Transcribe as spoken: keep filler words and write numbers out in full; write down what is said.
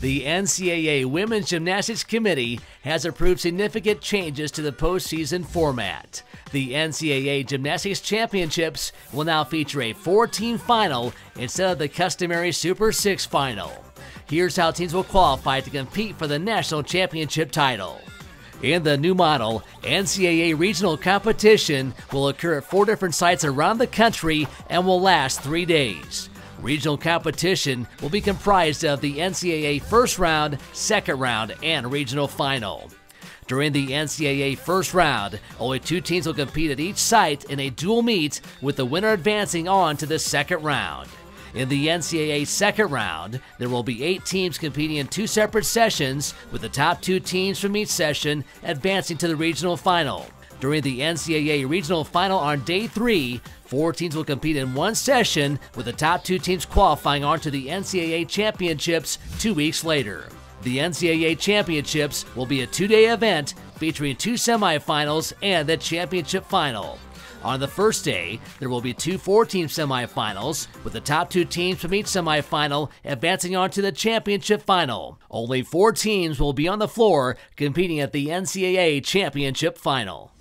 The N C double A Women's Gymnastics Committee has approved significant changes to the postseason format. The N C double A Gymnastics Championships will now feature a four-team final instead of the customary Super Six final. Here's how teams will qualify to compete for the national championship title. In the new model, N C double A Regional Competition will occur at four different sites around the country and will last three days. Regional competition will be comprised of the N C double A First Round, Second Round, and Regional Final. During the N C double A First Round, only two teams will compete at each site in a dual meet, with the winner advancing on to the Second Round. In the N C double A Second Round, there will be eight teams competing in two separate sessions, with the top two teams from each session advancing to the Regional Final. During the N C double A Regional Final on day three, four teams will compete in one session, with the top two teams qualifying on to the N C double A Championships two weeks later. The N C double A Championships will be a two-day event featuring two semifinals and the championship final. On the first day, there will be two four-team semifinals, with the top two teams from each semifinal advancing on to the championship final. Only four teams will be on the floor competing at the N C double A Championship Final.